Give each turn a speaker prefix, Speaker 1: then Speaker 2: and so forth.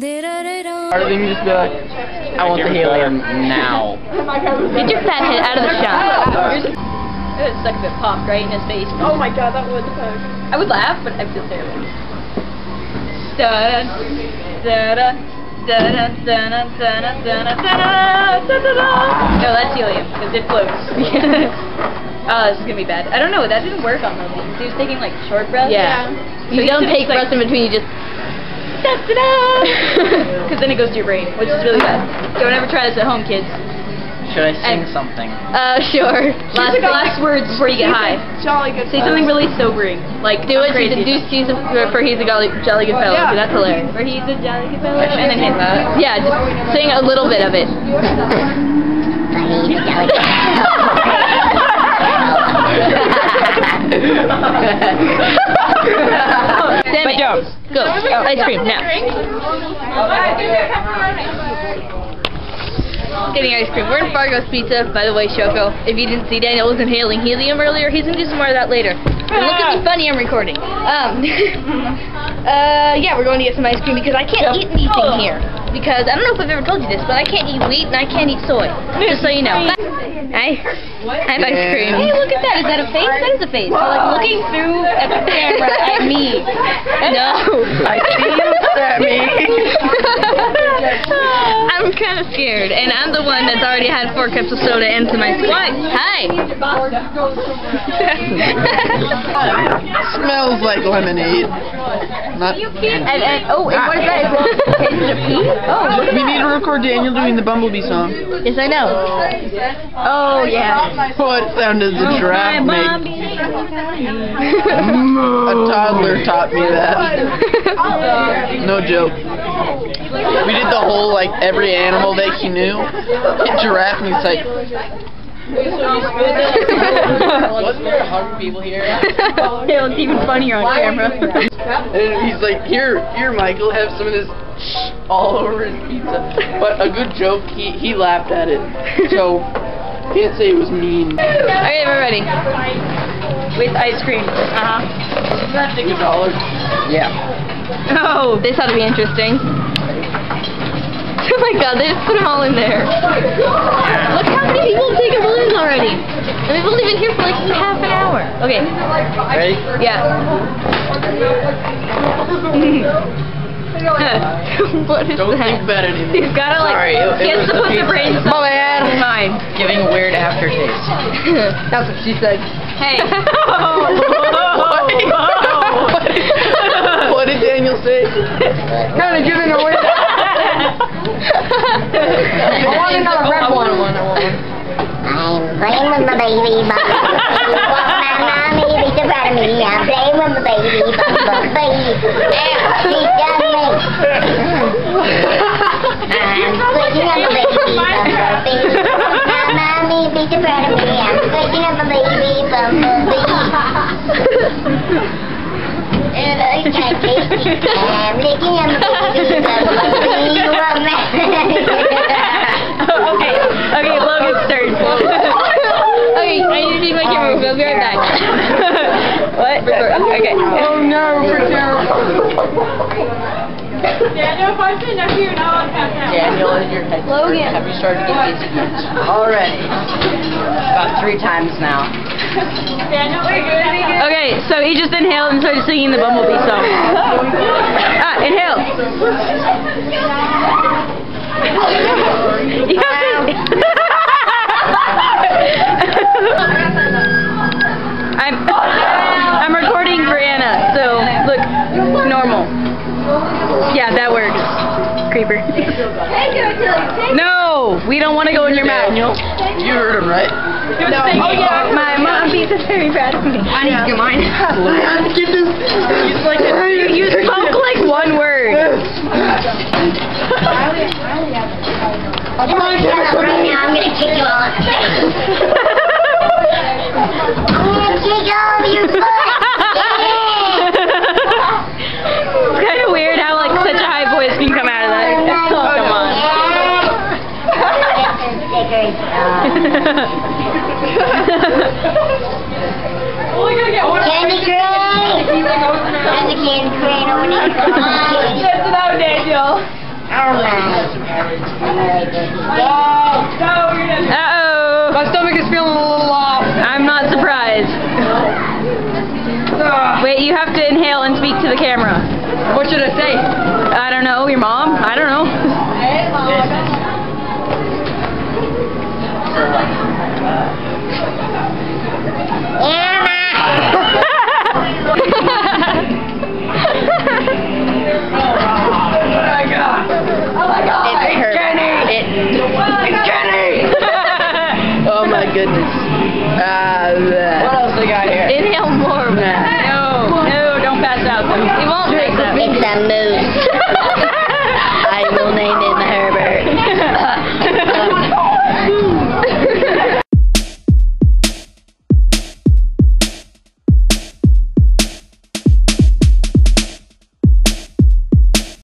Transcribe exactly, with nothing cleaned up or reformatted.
Speaker 1: Or they can just be like, I want the helium now.
Speaker 2: Get your fat head out of the shot. It would suck if it popped right in his face.
Speaker 3: Oh my god, that would suck.
Speaker 2: I would laugh, but I feel terrible. Da da da da da da da da da da da. No, that's helium because it floats. Oh, this is gonna be bad. I don't know. That didn't work on Logan. He was taking like short breaths.
Speaker 3: Yeah.
Speaker 2: So you don't take breaths in between. You just. Because then it goes to your brain, which is really bad. Don't ever try this at home, kids.
Speaker 1: Should I sing
Speaker 2: And,
Speaker 1: something?
Speaker 2: Uh, sure. Last, last words before you get high.
Speaker 3: Jolly good.
Speaker 2: Say something really sobering. Like, do it. Crazy. Do Steve's for he's a jolly, jolly good fellow. Yeah. That's hilarious. For he's a jolly good fellow.
Speaker 1: I should
Speaker 2: and then
Speaker 1: sing that.
Speaker 2: Yeah, just sing a little bit of it. Sammy, go. Go. Ice cream now. Getting ice cream. We're in Fargos Pizza, by the way, Shoko. If you didn't see, Daniel was inhaling helium earlier. He's gonna do some more of that later. And look at me funny, I'm recording. Um, uh, yeah, we're going to get some ice cream because I can't eat anything here. Because, I don't know if I've ever told you this, but I can't eat wheat and I can't eat soy. Just so you know. Hi. I have ice cream. Hey, look at that. Is that a face? That is a face. So, like, looking through at the camera at me. No.
Speaker 1: I see you at me.
Speaker 2: I'm kind of scared, and I'm the one that's already had four cups of soda and some ice cream. Hi.
Speaker 1: Smells like lemonade. Not.
Speaker 2: And, and oh, and what is that? Is it a pee? Oh, look at
Speaker 1: We
Speaker 2: that.
Speaker 1: need to record Daniel doing the Bumblebee song.
Speaker 2: Yes, I know. Oh yeah.
Speaker 1: What sound does the giraffe make? A toddler taught me that. No joke. We did the whole, like, every animal that he knew. Hit giraffe and he's like... Wasn't there a hundred people here?
Speaker 2: Yeah, it's even funnier on camera.
Speaker 1: And he's like, here, here, Michael, have some of this all over his pizza. But a good joke, he, he laughed at it. So, can't say it was mean.
Speaker 2: Okay, we're ready. With ice cream. Uh-huh.
Speaker 1: Take a dollar. Yeah.
Speaker 2: Oh, this ought to be interesting. Oh my god, they just put them all in there. Look how many people have taken balloons already. And we've only been here for like half an hour. Okay.
Speaker 1: Ready?
Speaker 2: Yeah. What is
Speaker 1: Don't
Speaker 2: that?
Speaker 1: think about it anymore.
Speaker 2: He's gotta like,
Speaker 1: Sorry, it,
Speaker 2: he
Speaker 1: it
Speaker 2: has
Speaker 1: was
Speaker 2: to put the
Speaker 1: pizza.
Speaker 2: brain cells in mine.
Speaker 1: Giving a weird aftertaste.
Speaker 2: That's what she said. Hey.
Speaker 1: what? What did Daniel say?
Speaker 2: Kind of giving a weird I want another red one. I want one.
Speaker 4: I'm playing with my baby bumblebee. My mommy be so proud of me. I'm playing with my baby bumblebee. She's got me. I'm switching up my baby bumblebee. My mommy be so proud of me. I'm switching up my baby bumblebee. And I can't taste it. I'm licking up my baby bumblebee.
Speaker 2: Okay, okay, Logan's turn. Okay, I need to take my camera. We'll be right back. What? Okay.
Speaker 3: Oh no, we're terrible. Daniel, if I say next to you now, I'll count down.
Speaker 1: Daniel, in your head.
Speaker 2: Logan.
Speaker 1: Have you started to get dizzy yet? Already. About three times now.
Speaker 3: Daniel, are you good?
Speaker 2: Okay, so he just inhaled and started singing the Bumblebee song. Ah, inhale. I'm I'm recording for Anna, so look normal. Yeah, that works. Creeper. No, we don't want to go in your mouth.
Speaker 1: Daniel, you heard him, right?
Speaker 2: No. Oh yeah, my mom is very proud of me. I need to get mine.
Speaker 1: Get this. He's like a,
Speaker 2: You spoke like one word.
Speaker 4: Come on, right now, I'm gonna kick you all in the face. I'm gonna kick all of your butt.
Speaker 2: It's kind of weird how like such a high voice can come out of that. Oh, come on.
Speaker 4: Candy crane! There's a candy crane over there.
Speaker 3: Lift it out, Daniel.
Speaker 2: Uh-oh.
Speaker 1: My stomach is feeling a little off.
Speaker 2: I'm not surprised. Wait, you have to inhale and speak to the camera.
Speaker 1: What should I say?
Speaker 2: I don't know. Your mom? I don't know.
Speaker 1: Oh my goodness. Uh, what else I got here?
Speaker 2: Inhale more. No, no, don't pass out though. It won't pass out.
Speaker 4: It's a moose.